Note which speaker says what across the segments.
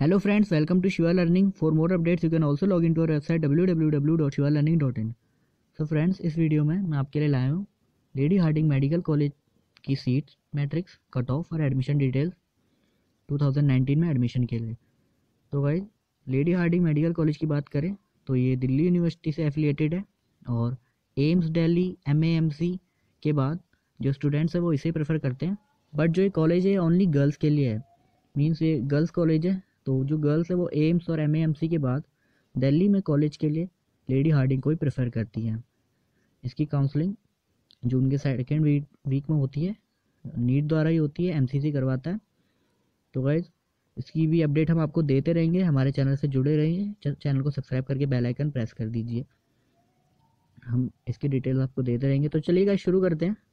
Speaker 1: Hello friends, welcome to Shiva Learning. For more updates, you can also log into our website www.shivalearning.in. So friends, इस वीडियो में मैं आपके लिए लाया हूँ लेडी हार्डिंग मेडिकल कॉलेज की सीट्स मैट्रिक्स कट ऑफ और एडमिशन डिटेल्स 2019 में एडमिशन के लिए। तो भाई लेडी हार्डिंग मेडिकल कॉलेज की बात करें तो ये दिल्ली यूनिवर्सिटी से एफिलिएटेड है और एम्स दिल्ली MAMC के बाद जो स्टूडेंट्स हैं वो इसे प्रेफर करते हैं। बट जो ये कॉलेज है ओनली गर्ल्स के लिए है, मीन्स ये गर्ल्स कॉलेज है। तो जो गर्ल्स है वो एम्स और MAMC के बाद दिल्ली में कॉलेज के लिए लेडी हार्डिंग को ही प्रेफर करती हैं। इसकी काउंसलिंग जो उनके सेकेंड वीक में होती है नीट द्वारा ही होती है, MCC करवाता है। तो गाइज इसकी भी अपडेट हम आपको देते रहेंगे, हमारे चैनल से जुड़े रहिए, चैनल को सब्सक्राइब करके बेल आइकन प्रेस कर दीजिए, हम इसकी डिटेल्स आपको देते रहेंगे। तो चलिए गाइज शुरू करते हैं।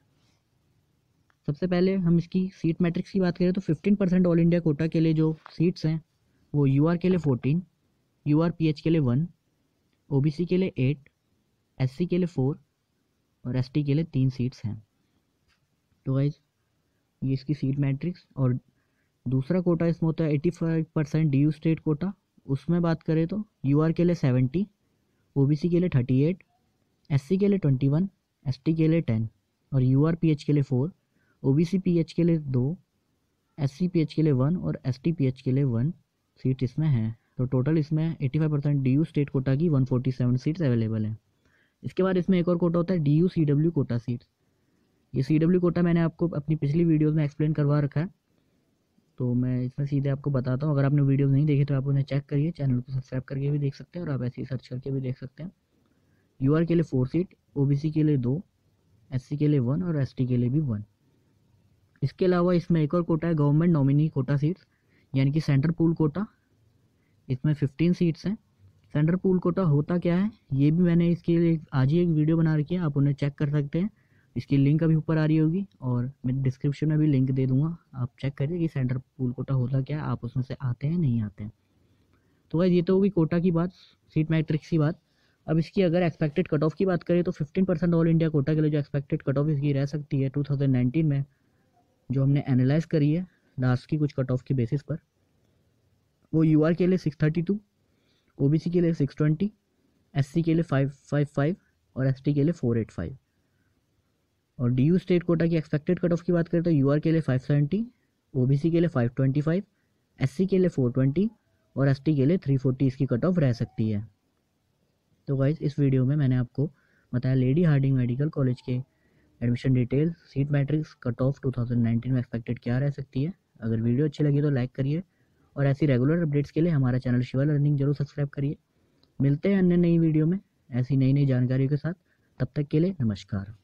Speaker 1: सबसे पहले हम इसकी सीट मैट्रिक्स की बात करें तो 15% ऑल इंडिया कोटा के लिए जो सीट्स हैं वो UR के लिए 14, URPH के लिए 1, OBC के लिए 8, SC के लिए 4 और ST के लिए 3 सीट्स हैं। तो गाइज ये इसकी सीट मैट्रिक्स। और दूसरा कोटा इसमें होता है 85% DU स्टेट कोटा। उसमें बात करें तो UR के लिए 70, OBC के लिए 38, SC के लिए 21, ST के लिए 10 और URPH के लिए 4, OBC PH के लिए 2, SC PH के लिए 1 और ST PH के लिए 1 सीट इसमें है। तो टोटल इसमें 85% DU स्टेट कोटा की 147 सीट्स अवेलेबल हैं। इसके बाद इसमें एक और कोटा होता है DU CW कोटा सीट्स। ये CW कोटा मैंने आपको अपनी पिछली वीडियोस में एक्सप्लेन करवा रखा है, तो मैं इसमें सीधे आपको बताता हूँ। अगर आपने वीडियोस नहीं देखे तो आप उन्हें चेक करिए, चैनल को सब्सक्राइब करके भी देख सकते हैं और आप ऐसे ही सर्च करके भी देख सकते हैं। UR के लिए 4 सीट, OBC के लिए 2, SC के लिए 1 और ST के लिए भी 1। इसके अलावा इसमें एक और कोटा है गवर्नमेंट नॉमिनी कोटा सीट्स, यानी कि सेंटर पूल कोटा। इसमें 15 सीट्स हैं। सेंटर पूल कोटा होता क्या है ये भी मैंने इसके लिए आज ही एक वीडियो बना रखी है, आप उन्हें चेक कर सकते हैं। इसकी लिंक अभी ऊपर आ रही होगी और मैं डिस्क्रिप्शन में भी लिंक दे दूंगा, आप चेक करिए कि सेंटर पूल कोटा होता क्या है, आप उसमें से आते हैं नहीं आते हैं। तो भाई ये तो होगी कोटा की बात, सीट मैट्रिक्स की बात। अब इसकी अगर एक्सपेक्टेड कट ऑफ की बात करें तो 15% ऑल इंडिया कोटा के लिए जो एक्सपेक्टेड कट ऑफ इसकी रह सकती है 2019 में, जो हमने एनालाइज करी है लास्ट की कुछ कट ऑफ की बेसिस पर, वो UR के लिए 632, OBC के लिए 620, SC के लिए 555 और ST के लिए 485। और DU स्टेट कोटा की एक्सपेक्टेड कट ऑफ की बात करें तो UR के लिए 570, OBC के लिए 525, SC के लिए 420 और ST के लिए 340 इसकी कट ऑफ रह सकती है। तो गाइज इस वीडियो में मैंने आपको बताया लेडी हार्डिंग मेडिकल कॉलेज के admission details, seat matrix, cut off 2019 में एक्सपेक्टेड क्या रह सकती है। अगर वीडियो अच्छी लगी तो लाइक करिए और ऐसी रेगुलर अपडेट्स के लिए हमारा चैनल शिवा लर्निंग जरूर सब्सक्राइब करिए। मिलते हैं अन्य नई वीडियो में ऐसी नई जानकारियों के साथ, तब तक के लिए नमस्कार।